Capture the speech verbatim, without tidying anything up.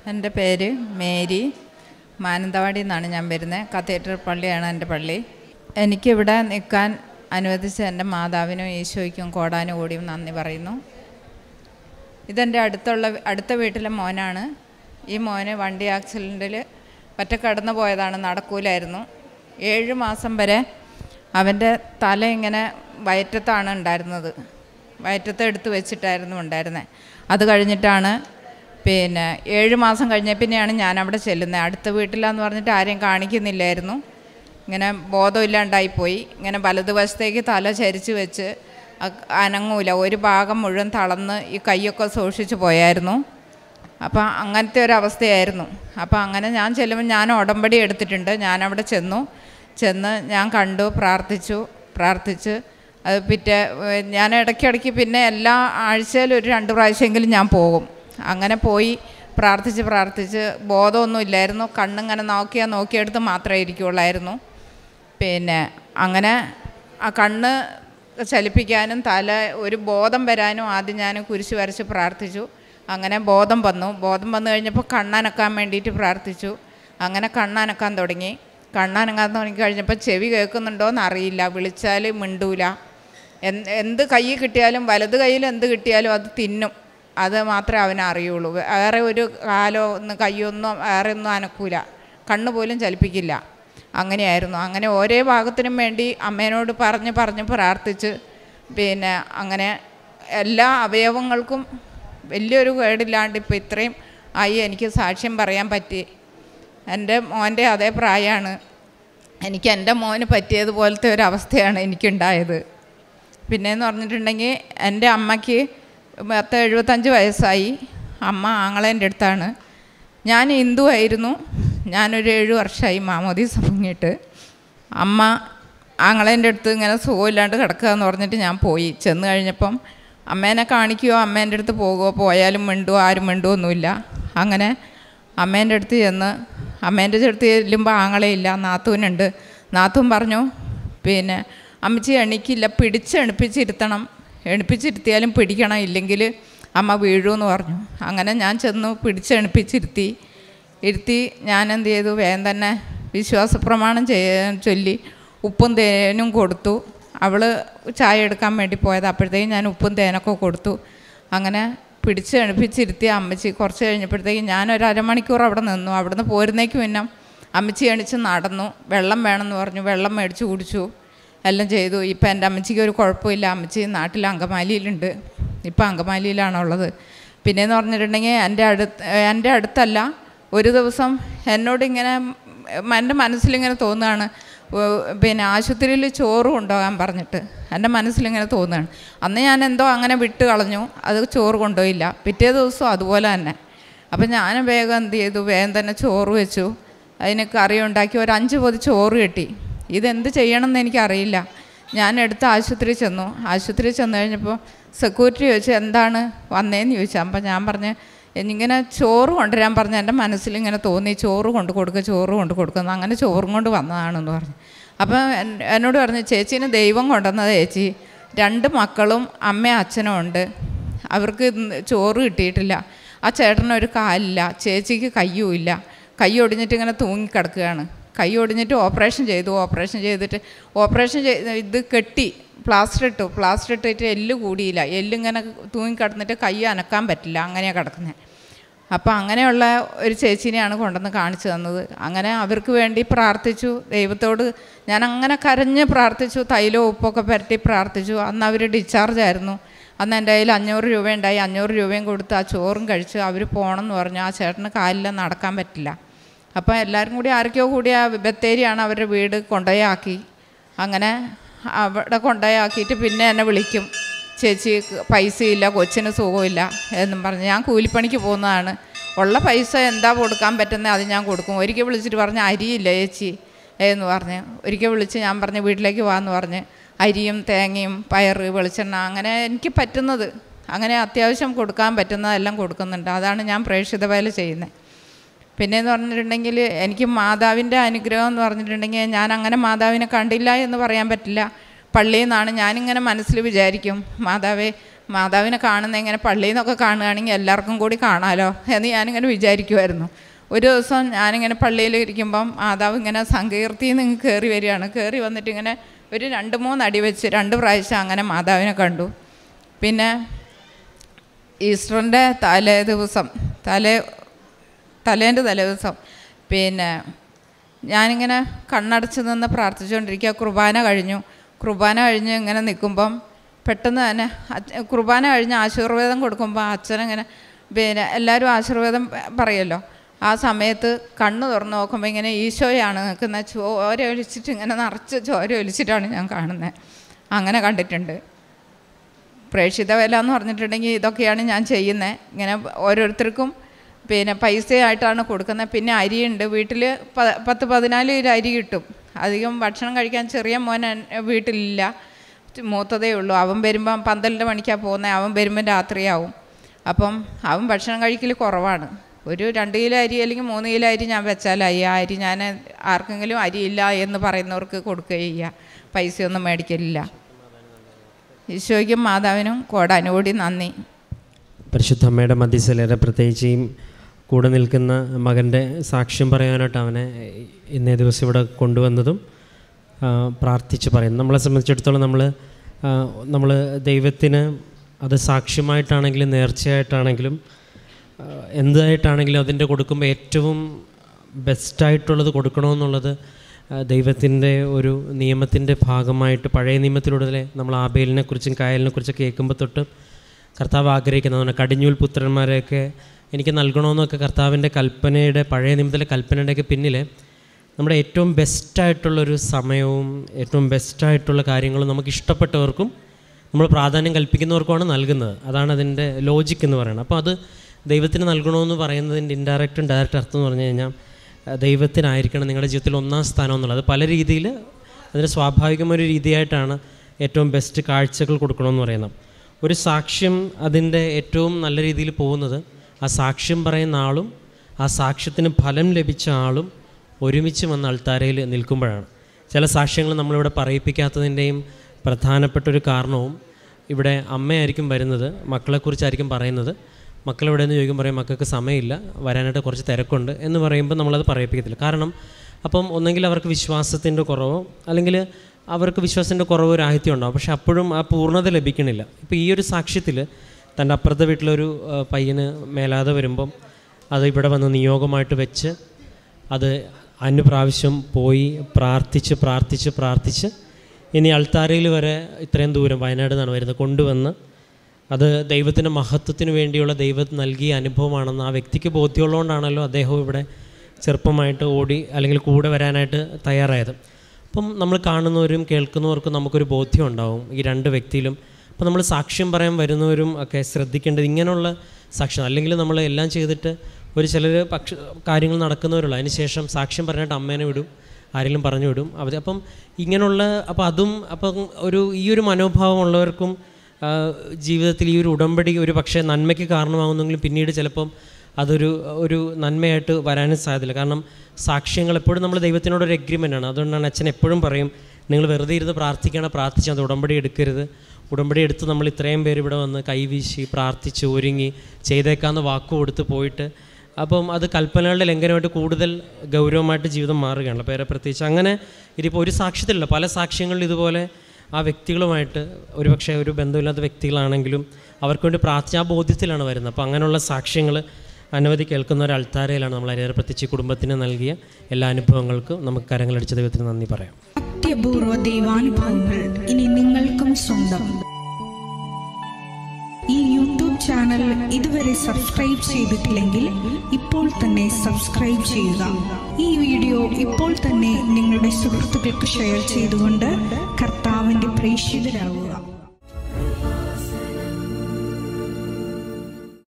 എൻ്റെ പേര് മേരി. മാനന്തവാടിയിൽ നിന്നാണ് ഞാൻ വരുന്നത്. കത്തീഡ്രൽ പള്ളിയാണ് എൻ്റെ പള്ളി. എനിക്കിവിടെ നിൽക്കാൻ അനുവദിച്ച എൻ്റെ മാതാവിനും ഈശോയ്ക്കും കോടാനും കൂടിയും നന്ദി പറയുന്നു. ഇതെൻ്റെ അടുത്തുള്ള അടുത്ത വീട്ടിലെ മോനാണ്. ഈ മോന് വണ്ടി ആക്സിഡൻറ്റിൽ പറ്റ കടന്നു പോയതാണ്, നടക്കൂലായിരുന്നു. ഏഴ് മാസം വരെ അവൻ്റെ തല ഇങ്ങനെ വയറ്റത്താണ് ഉണ്ടായിരുന്നത്. വയറ്റത്ത് എടുത്ത് വെച്ചിട്ടായിരുന്നു ഉണ്ടായിരുന്നത്. അത് കഴിഞ്ഞിട്ടാണ് പിന്നെ ഏഴ് മാസം കഴിഞ്ഞ പിന്നെയാണ് ഞാൻ അവിടെ ചെല്ലുന്നത്. അടുത്ത വീട്ടിലാന്ന് പറഞ്ഞിട്ട് ആരെയും കാണിക്കുന്നില്ലായിരുന്നു. ഇങ്ങനെ ബോധമില്ലാണ്ടായിപ്പോയി. ഇങ്ങനെ വലതുവശത്തേക്ക് തല ചരിച്ച് വെച്ച് അനങ്ങൂല, ഒരു ഭാഗം മുഴുവൻ തളർന്ന് ഈ കൈയൊക്കെ സൂക്ഷിച്ച് പോയായിരുന്നു. അപ്പം അങ്ങനത്തെ ഒരവസ്ഥയായിരുന്നു. അപ്പം അങ്ങനെ ഞാൻ ചെല്ലുമ്പോൾ ഞാൻ ഉടമ്പടി എടുത്തിട്ടുണ്ട്. ഞാനവിടെ ചെന്നു ചെന്ന് ഞാൻ കണ്ടു, പ്രാർത്ഥിച്ചു. പ്രാർത്ഥിച്ച് അത് പിറ്റേ ഞാൻ ഇടയ്ക്കിടയ്ക്ക് പിന്നെ എല്ലാ ആഴ്ചയിലും ഒരു രണ്ട് പ്രാവശ്യമെങ്കിലും ഞാൻ പോകും. അങ്ങനെ പോയി പ്രാർത്ഥിച്ച് പ്രാർത്ഥിച്ച് ബോധമൊന്നും ഇല്ലായിരുന്നു. കണ്ണിങ്ങനെ നോക്കിയാൽ നോക്കിയെടുത്ത് മാത്രമേ ഇരിക്കുകയുള്ളായിരുന്നു. പിന്നെ അങ്ങനെ ആ കണ്ണ് ചലിപ്പിക്കാനും തല ഒരു ബോധം വരാനും ആദ്യം ഞാൻ കുരിശ് വരച്ച് പ്രാർത്ഥിച്ചു. അങ്ങനെ ബോധം വന്നു. ബോധം വന്നു കഴിഞ്ഞപ്പോൾ കണ്ണനക്കാൻ വേണ്ടിയിട്ട് പ്രാർത്ഥിച്ചു. അങ്ങനെ കണ്ണനക്കാൻ തുടങ്ങി. കണ്ണനക്കാൻ തുടങ്ങി കഴിഞ്ഞപ്പോൾ ചെവി കേൾക്കുന്നുണ്ടോയെന്ന് അറിയില്ല. വിളിച്ചാൽ മിണ്ടൂല. എന്ത് കൈ കിട്ടിയാലും വലത് കയ്യിൽ എന്ത് കിട്ടിയാലും അത് തിന്നും. അത് മാത്രമേ അവന് അറിയുള്ളൂ. വേറെ ഒരു കാലോ ഒന്ന് കയ്യൊന്നും വേറെ ഒന്നും അനക്കൂല. കണ്ണ് പോലും ചലിപ്പിക്കില്ല. അങ്ങനെയായിരുന്നു. അങ്ങനെ ഓരോ ഭാഗത്തിനും വേണ്ടി അമ്മേനോട് പറഞ്ഞ് പറഞ്ഞ് പ്രാർത്ഥിച്ച് പിന്നെ അങ്ങനെ എല്ലാ അവയവങ്ങൾക്കും വലിയൊരു കേടില്ലാണ്ട് ഇപ്പോൾ ഇത്രയും ആയി എനിക്ക് സാക്ഷ്യം പറയാൻ പറ്റി. എൻ്റെ മോൻ്റെ അതേ പ്രായമാണ്. എനിക്ക് എൻ്റെ മോന് പറ്റിയതുപോലത്തെ ഒരു അവസ്ഥയാണ് എനിക്കുണ്ടായത്. പിന്നെയെന്ന് പറഞ്ഞിട്ടുണ്ടെങ്കിൽ എൻ്റെ അമ്മയ്ക്ക് പത്ത് എഴുപത്തഞ്ച് വയസ്സായി. അമ്മ ആങ്ങളേൻ്റെ അടുത്താണ്. ഞാൻ ഹിന്ദു ആയിരുന്നു. ഞാനൊരു ഏഴ് വർഷമായി മാമോദീസ മുങ്ങിയിട്ട്. അമ്മ ആങ്ങളേൻ്റെ അടുത്ത് ഇങ്ങനെ സുഖമില്ലാണ്ട് കിടക്കുക എന്ന് പറഞ്ഞിട്ട് ഞാൻ പോയി. ചെന്ന് കഴിഞ്ഞപ്പം അമ്മേനെ കാണിക്കുകയോ അമ്മേൻ്റെ അടുത്ത് പോകുകയോ, പോയാലും മിണ്ടുവോ ആരും മിണ്ടുവൊന്നുമില്ല. അങ്ങനെ അമ്മേൻ്റെ അടുത്ത് ചെന്ന് അമ്മേൻ്റെ അടുത്ത് ചെല്ലുമ്പോൾ ആങ്ങളെയില്ല, നാത്തൂനുണ്ട്. നാത്തൂൻ പറഞ്ഞു പിന്നെ അമ്മച്ചി എണിക്കില്ല, പിടിച്ച് എണിപ്പിച്ചിരുത്തണം, എണിപ്പിച്ചിരുത്തിയാലും പിടിക്കണം, ഇല്ലെങ്കിൽ അമ്മ വീഴുമെന്ന് പറഞ്ഞു. അങ്ങനെ ഞാൻ ചെന്ന് പിടിച്ച് എണിപ്പിച്ചിരുത്തി. ഇരുത്തി ഞാൻ എന്ത് ചെയ്തു, വേഗം തന്നെ വിശ്വാസ പ്രമാണം ചെയ്യാൻ ചൊല്ലി ഉപ്പും തേനും കൊടുത്തു. അവൾ ചായ എടുക്കാൻ വേണ്ടി പോയത്. അപ്പോഴത്തേക്കും ഞാൻ ഉപ്പും തേനൊക്കെ കൊടുത്തു. അങ്ങനെ പിടിച്ച് എണിപ്പിച്ചിരുത്തി അമ്മച്ചി. കുറച്ച് കഴിഞ്ഞപ്പോഴത്തേക്കും ഞാനൊരു അരമണിക്കൂർ അവിടെ നിന്നു. അവിടുന്ന് പോരുന്നേക്ക് പിന്നെ അമ്മച്ചി എണിച്ച് നടന്നു. വെള്ളം വേണമെന്ന് പറഞ്ഞു. വെള്ളം മേടിച്ച് കുടിച്ചു. എല്ലാം ചെയ്തു. ഇപ്പം എൻ്റെ അമ്മച്ചിക്ക് ഒരു കുഴപ്പമില്ല. അമ്മച്ചി നാട്ടിൽ അങ്കമാലിയിലുണ്ട്. ഇപ്പം അങ്കമാലിയിലാണുള്ളത്. പിന്നെയെന്ന് പറഞ്ഞിട്ടുണ്ടെങ്കിൽ എൻ്റെ അടുത്ത് എൻ്റെ അടുത്തല്ല ഒരു ദിവസം എന്നോട് ഇങ്ങനെ എൻ്റെ മനസ്സിലിങ്ങനെ തോന്നുകയാണ്, പിന്നെ ആശുപത്രിയിൽ ചോറ് കൊണ്ടുപോകാൻ പറഞ്ഞിട്ട് എൻ്റെ മനസ്സിലിങ്ങനെ തോന്നുകയാണ്. അന്ന് ഞാൻ എന്തോ അങ്ങനെ വിട്ട് കളഞ്ഞു. അത് ചോറ് കൊണ്ടുപോയില്ല. പിറ്റേ ദിവസം അതുപോലെ തന്നെ. അപ്പം ഞാൻ വേഗം എന്ത് ചെയ്തു, വേഗം തന്നെ ചോറ് വെച്ചു. അതിന് കറി ഉണ്ടാക്കി ഒരു അഞ്ച് പൊതി ചോറ് കിട്ടി. ഇതെന്ത് ചെയ്യണമെന്ന് എനിക്കറിയില്ല. ഞാൻ എടുത്ത് ആശുപത്രി ചെന്നു. ആശുപത്രി ചെന്ന് കഴിഞ്ഞപ്പോൾ സെക്യൂരിറ്റി ചോദിച്ചു എന്താണ് വന്നേന്ന് ചോദിച്ചു. അപ്പം ഞാൻ പറഞ്ഞ് ഇങ്ങനെ ചോറ് കൊണ്ടുവരാൻ പറഞ്ഞ് എൻ്റെ മനസ്സിലിങ്ങനെ തോന്നി, ചോറ് കൊണ്ട് കൊടുക്കുക ചോറ് കൊണ്ട് കൊടുക്കുന്നു. അങ്ങനെ ചോറും കൊണ്ട് വന്നതാണെന്ന് പറഞ്ഞു. അപ്പം എന്നോട് പറഞ്ഞു, ചേച്ചീനെ ദൈവം കൊണ്ടുവന്നത് ചേച്ചി, രണ്ട് മക്കളും അമ്മയും അച്ഛനും ഉണ്ട്, അവർക്ക് ചോറ് കിട്ടിയിട്ടില്ല. ആ ചേട്ടനൊരു കാലില്ല, ചേച്ചിക്ക് കയ്യും ഇല്ല, കൈ ഒടിഞ്ഞിട്ട് ഇങ്ങനെ തൂങ്ങിക്കിടക്കുകയാണ്. കൈ ഒടിഞ്ഞിട്ട് ഓപ്പറേഷൻ ചെയ്തു. ഓപ്പറേഷൻ ചെയ്തിട്ട് ഓപ്പറേഷൻ ചെയ്ത് ഇത് കെട്ടി പ്ലാസ്റ്റർ ഇട്ടു. പ്ലാസ്റ്റർ ഇട്ടിട്ട് എല്ല് കൂടിയില്ല. എല്ലിങ്ങനെ തൂങ്ങിക്കിടന്നിട്ട് കൈ അനക്കാൻ പറ്റില്ല. അങ്ങനെയാണ് കിടക്കുന്നത്. അപ്പോൾ അങ്ങനെയുള്ള ഒരു ചേച്ചീനെയാണ് കൊണ്ടുവന്ന് കാണിച്ചു തന്നത്. അങ്ങനെ അവർക്ക് വേണ്ടി പ്രാർത്ഥിച്ചു. ദൈവത്തോട് ഞാൻ അങ്ങനെ കരഞ്ഞ് പ്രാർത്ഥിച്ചു. തൈലവും ഉപ്പൊക്കെ പുരട്ടി പ്രാർത്ഥിച്ചു. അന്ന് അവർ ഡിസ്ചാർജ് ആയിരുന്നു. അന്ന് എൻ്റെ കയ്യിൽ അഞ്ഞൂറ് രൂപ ഉണ്ടായി. അഞ്ഞൂറ് രൂപയും കൊടുത്ത് ആ ചോറും കഴിച്ച് അവർ പോകണമെന്ന് പറഞ്ഞു. ആ ചേട്ടന് കാലിൽ നടക്കാൻ പറ്റില്ല. അപ്പോൾ എല്ലാവരും കൂടി ആരൊക്കെയോ കൂടി ആ ബത്തേരിയാണ് അവരുടെ വീട്, കൊണ്ടുപോയി ആക്കി. അങ്ങനെ അവിടെ കൊണ്ടുപോയി ആക്കിയിട്ട് പിന്നെ എന്നെ വിളിക്കും, ചേച്ചി പൈസയില്ല, കൊച്ചിന് സുഖമില്ല എന്നും പറഞ്ഞ്. ഞാൻ കൂലിപ്പണിക്ക് പോകുന്നതാണ്. ഉള്ള പൈസ എന്താ കൊടുക്കാൻ പറ്റുന്നത് അത് ഞാൻ കൊടുക്കും. ഒരിക്കൽ വിളിച്ചിട്ട് പറഞ്ഞ് അരിയില്ല ചേച്ചി എന്ന് പറഞ്ഞ്. ഒരിക്കൽ വിളിച്ച് ഞാൻ പറഞ്ഞ് വീട്ടിലേക്ക് വാന്ന് പറഞ്ഞ് അരിയും തേങ്ങയും പയറ് വെളിച്ചെണ്ണ അങ്ങനെ എനിക്ക് പറ്റുന്നത്, അങ്ങനെ അത്യാവശ്യം കൊടുക്കാൻ പറ്റുന്നതെല്ലാം കൊടുക്കുന്നുണ്ട്. അതാണ് ഞാൻ പ്രേക്ഷിത വേല ചെയ്യുന്നത്. പിന്നെയെന്ന് പറഞ്ഞിട്ടുണ്ടെങ്കിൽ എനിക്ക് മാതാവിൻ്റെ അനുഗ്രഹം എന്ന് പറഞ്ഞിട്ടുണ്ടെങ്കിൽ ഞാൻ അങ്ങനെ മാതാവിനെ കണ്ടില്ല എന്ന് പറയാൻ പറ്റില്ല. പള്ളിയിൽ നിന്നാണ് ഞാനിങ്ങനെ മനസ്സിൽ വിചാരിക്കും, മാതാവേ മാതാവിനെ കാണുന്ന ഇങ്ങനെ പള്ളിയിൽ നിന്നൊക്കെ കാണുകയാണെങ്കിൽ എല്ലാവർക്കും കൂടി കാണാമല്ലോ എന്ന് ഞാനിങ്ങനെ വിചാരിക്കുമായിരുന്നു. ഒരു ദിവസം ഞാനിങ്ങനെ പള്ളിയിൽ ഇരിക്കുമ്പം മാതാവ് ഇങ്ങനെ സങ്കീർത്തിയിൽ നിന്ന് കയറി വരികയാണ്. കയറി വന്നിട്ട് ഇങ്ങനെ ഒരു രണ്ട് മൂന്ന് അടി വെച്ച് രണ്ട് പ്രാവശ്യം അങ്ങനെ മാതാവിനെ കണ്ടു. പിന്നെ ഈസ്റ്ററിൻ്റെ തലേ ദിവസം തലേ തലേൻ്റെ തലേ ദിവസം പിന്നെ ഞാനിങ്ങനെ കണ്ണടച്ച് നിന്ന് പ്രാർത്ഥിച്ചുകൊണ്ടിരിക്കുക. കുർബാന കഴിഞ്ഞു. കുർബാന കഴിഞ്ഞ് ഇങ്ങനെ നിൽക്കുമ്പം പെട്ടെന്ന് തന്നെ കുർബാന കഴിഞ്ഞ് ആശീർവേദം കൊടുക്കുമ്പോൾ അച്ഛനങ്ങനെ പിന്നെ എല്ലാവരും ആശീർവേദം പറയുമല്ലോ. ആ സമയത്ത് കണ്ണ് തുറന്ന് നോക്കുമ്പോൾ ഇങ്ങനെ ഈശോയാണ് നിൽക്കുന്ന. ചോര ഒലിച്ചിട്ട് ഇങ്ങനെ നിറച്ച് ചോര ഒലിച്ചിട്ടാണ് ഞാൻ കാണുന്നത്. അങ്ങനെ കണ്ടിട്ടുണ്ട്. പ്രേക്ഷിത വില എന്ന് പറഞ്ഞിട്ടുണ്ടെങ്കിൽ ഇതൊക്കെയാണ് ഞാൻ ചെയ്യുന്നത്. ഇങ്ങനെ ഓരോരുത്തർക്കും പിന്നെ പൈസയായിട്ടാണ് കൊടുക്കുന്നത്. പിന്നെ അരിയുണ്ട് വീട്ടിൽ. പ പത്ത് പതിനാല് കിലോ അരി കിട്ടും. അധികം ഭക്ഷണം കഴിക്കാൻ ചെറിയ മോൻ വീട്ടിലില്ല, മൂത്തതേ ഉള്ളൂ. അവൻ വരുമ്പം പന്ത്രണ്ട് മണിക്കാണ് പോകുന്നത്. അവൻ വരുമ്പം രാത്രിയാവും. അപ്പം അവൻ ഭക്ഷണം കഴിക്കൽ കുറവാണ്. ഒരു രണ്ട് കിലോ അരി അല്ലെങ്കിൽ മൂന്ന് കിലോ അരി ഞാൻ വെച്ചാലായി. ആ അരി ഞാൻ ആർക്കെങ്കിലും അരിയില്ല എന്ന് പറയുന്നവർക്ക് കൊടുക്കുകയില്ല, പൈസയൊന്നും മേടിക്കലില്ല. ഈശോയ്ക്കും മാതാവിനും കോടാനുകൂടി നന്ദി. പരിശുദ്ധ അമ്മയുടെ മധ്യസ്ഥലേറെ പ്രത്യേകിച്ച് കൂടെ നിൽക്കുന്ന മകൻ്റെ സാക്ഷ്യം പറയാനായിട്ട് അവനെ ഇന്നേ ദിവസം ഇവിടെ കൊണ്ടുവന്നതും പ്രാർത്ഥിച്ച് പറയുന്നു. നമ്മളെ സംബന്ധിച്ചിടത്തോളം നമ്മൾ നമ്മൾ ദൈവത്തിന് അത് സാക്ഷ്യമായിട്ടാണെങ്കിലും നേർച്ചയായിട്ടാണെങ്കിലും എന്തായിട്ടാണെങ്കിലും അതിൻ്റെ കൊടുക്കുമ്പോൾ ഏറ്റവും ബെസ്റ്റായിട്ടുള്ളത് കൊടുക്കണമെന്നുള്ളത് ദൈവത്തിൻ്റെ ഒരു നിയമത്തിൻ്റെ ഭാഗമായിട്ട് പഴയ നിയമത്തിലൂടെ നമ്മൾ ആബേലിനെ കുറിച്ചും കായലിനെ കുറിച്ചൊക്കെ കേൾക്കുമ്പോൾ തൊട്ട് കർത്താവ് ആഗ്രഹിക്കുന്നതാണ്. കടിഞ്ഞൂൽ പുത്രന്മാരെയൊക്കെ എനിക്ക് നൽകണമെന്നൊക്കെ കർത്താവിൻ്റെ കൽപ്പനയുടെ പഴയ നിയമത്തിലെ കൽപ്പനയുടെയൊക്കെ പിന്നിൽ നമ്മുടെ ഏറ്റവും ബെസ്റ്റായിട്ടുള്ളൊരു സമയവും ഏറ്റവും ബെസ്റ്റായിട്ടുള്ള കാര്യങ്ങളും നമുക്ക് ഇഷ്ടപ്പെട്ടവർക്കും നമ്മൾ പ്രാധാന്യം കൽപ്പിക്കുന്നവർക്കുമാണ് നൽകുന്നത്. അതാണ് അതിൻ്റെ ലോജിക്ക് എന്ന് പറയുന്നത്. അപ്പോൾ അത് ദൈവത്തിന് നൽകണമെന്ന് പറയുന്നതിൻ്റെ ഇൻഡയറക്റ്റും ഡയറക്റ്റ് അർത്ഥം എന്ന് പറഞ്ഞു കഴിഞ്ഞാൽ ദൈവത്തിനായിരിക്കണം നിങ്ങളുടെ ജീവിതത്തിൽ ഒന്നാം സ്ഥാനം എന്നുള്ളത്. പല രീതിയിൽ അതിന് സ്വാഭാവികമൊരു രീതിയായിട്ടാണ് ഏറ്റവും ബെസ്റ്റ് കാഴ്ചകൾ കൊടുക്കണമെന്ന് പറയുന്നത്. ഒരു സാക്ഷ്യം അതിൻ്റെ ഏറ്റവും നല്ല രീതിയിൽ പോകുന്നത് ആ സാക്ഷ്യം പറയുന്ന ആളും ആ സാക്ഷ്യത്തിന് ഫലം ലഭിച്ച ആളും ഒരുമിച്ച് വന്ന് അൾത്താരയിൽ നിൽക്കുമ്പോഴാണ്. ചില സാക്ഷ്യങ്ങൾ നമ്മളിവിടെ പറയിപ്പിക്കാത്തതിൻ്റെയും പ്രധാനപ്പെട്ടൊരു കാരണവും ഇവിടെ അമ്മയായിരിക്കും വരുന്നത്, മക്കളെക്കുറിച്ചായിരിക്കും പറയുന്നത്. മക്കളെവിടെ നിന്ന് ചോദിക്കും, പറയും മക്കൾക്ക് സമയമില്ല, വരാനായിട്ട് കുറച്ച് തിരക്കുണ്ട് എന്ന് പറയുമ്പോൾ നമ്മളത് പറയിപ്പിക്കത്തില്ല. കാരണം അപ്പം ഒന്നെങ്കിൽ അവർക്ക് വിശ്വാസത്തിൻ്റെ കുറവോ അല്ലെങ്കിൽ അവർക്ക് വിശ്വാസത്തിൻ്റെ കുറവോ രാഹിത്യം ഉണ്ടാവും. പക്ഷെ അപ്പോഴും ആ പൂർണ്ണത ലഭിക്കണില്ല. ഇപ്പോൾ ഈ ഒരു സാക്ഷ്യത്തിൽ തൻ്റെ അപ്പുറത്തെ വീട്ടിലൊരു പയ്യന് മേലാതെ വരുമ്പം അത് ഇവിടെ വന്ന് നിയോഗമായിട്ട് വെച്ച് അത് അന്ന് പ്രാവശ്യം പോയി പ്രാർത്ഥിച്ച് പ്രാർത്ഥിച്ച് പ്രാർത്ഥിച്ച് ഇനി അൾത്താരയിൽ വരെ ഇത്രയും ദൂരം വയനാട് നിന്നാണ് വരുന്നത് കൊണ്ടുവന്ന് അത് ദൈവത്തിൻ്റെ മഹത്വത്തിന് വേണ്ടിയുള്ള ദൈവം നൽകിയ അനുഭവമാണെന്ന് ആ വ്യക്തിക്ക് ബോധ്യമുള്ളതുകൊണ്ടാണല്ലോ അദ്ദേഹം ഇവിടെ ചെറുപ്പമായിട്ട് ഓടി അല്ലെങ്കിൽ കൂടെ വരാനായിട്ട് തയ്യാറായത്. അപ്പം നമ്മൾ കാണുന്നവരും കേൾക്കുന്നവർക്കും നമുക്കൊരു ബോധ്യം ഉണ്ടാവും ഈ രണ്ട് വ്യക്തിയിലും. അപ്പോൾ നമ്മൾ സാക്ഷ്യം പറയാൻ വരുന്നവരും ഒക്കെ ശ്രദ്ധിക്കേണ്ടത് ഇങ്ങനെയുള്ള സാക്ഷ്യം. അല്ലെങ്കിൽ നമ്മൾ എല്ലാം ചെയ്തിട്ട് ഒരു ചിലർ പക്ഷ കാര്യങ്ങൾ നടക്കുന്നവരുള്ളൂ, അതിന് ശേഷം സാക്ഷ്യം പറഞ്ഞിട്ട് അമ്മേനെ വിടും, ആരെങ്കിലും പറഞ്ഞു വിടും അവർ. അപ്പം ഇങ്ങനെയുള്ള അപ്പോൾ അതും അപ്പം ഒരു ഈ ഒരു മനോഭാവമുള്ളവർക്കും ജീവിതത്തിൽ ഈ ഒരു ഉടമ്പടി ഒരു പക്ഷേ നന്മയ്ക്ക് കാരണമാകുന്നെങ്കിലും പിന്നീട് ചിലപ്പം അതൊരു ഒരു നന്മയായിട്ട് വരാനും സാധ്യതയില്ല. കാരണം സാക്ഷ്യങ്ങൾ എപ്പോഴും നമ്മൾ ദൈവത്തിനോടൊരു എഗ്രിമെൻ്റാണ്. അതുകൊണ്ടാണ് അച്ഛൻ എപ്പോഴും പറയും, നിങ്ങൾ വെറുതെ ഇരുന്ന് പ്രാർത്ഥിക്കണം, പ്രാർത്ഥിച്ചാൽ അത് ഉടമ്പടി എടുക്കരുത്. ഉടമ്പടി എടുത്ത് നമ്മൾ ഇത്രയും പേര് ഇവിടെ വന്ന് കൈവീശി പ്രാർത്ഥിച്ച് ഒരുങ്ങി ചെയ്തേക്കാവുന്ന വാക്കു കൊടുത്ത് പോയിട്ട് അപ്പം അത് കൽപ്പനകളുടെ ലംഘനമായിട്ട് കൂടുതൽ ഗൗരവമായിട്ട് ജീവിതം മാറുകയാണല്ലോ. പേരെ പ്രത്യേകിച്ച് അങ്ങനെ ഇതിപ്പോൾ ഒരു സാക്ഷ്യത്തിലല്ല, പല സാക്ഷ്യങ്ങളിൽ ഇതുപോലെ ആ വ്യക്തികളുമായിട്ട് ഒരു പക്ഷേ ഒരു ബന്ധമില്ലാത്ത വ്യക്തികളാണെങ്കിലും അവർക്ക് വേണ്ടി പ്രാർത്ഥിച്ച ആ ബോധ്യത്തിലാണ് വരുന്നത്. അപ്പോൾ അങ്ങനെയുള്ള സാക്ഷ്യങ്ങൾ അനവധി കേൾക്കുന്ന ഒരു അൾത്താരയിലാണ് നമ്മൾ അതിനെ പ്രത്യേകിച്ച് കുടുംബത്തിന് നൽകിയ എല്ലാ അനുഭവങ്ങൾക്കും നമുക്ക് കരങ്ങളടിച്ച ദൈവത്തിന് നന്ദി പറയാം. അത്യപൂർവ ദൈവാനുഭവങ്ങൾ ഇനി നിങ്ങൾക്കും സ്വന്തം. ഈ യൂട്യൂബ് ചാനൽ ഇതുവരെ സബ്സ്ക്രൈബ് ചെയ്തിട്ടില്ലെങ്കിൽ ഇപ്പോൾ തന്നെ സബ്സ്ക്രൈബ് ചെയ്യുക. ഈ വീഡിയോ ഇപ്പോൾ തന്നെ നിങ്ങളുടെ സുഹൃത്തുക്കൾക്ക് ഷെയർ ചെയ്തുകൊണ്ട് കർത്താവിൻ്റെ പ്രേക്ഷിതരാകുക.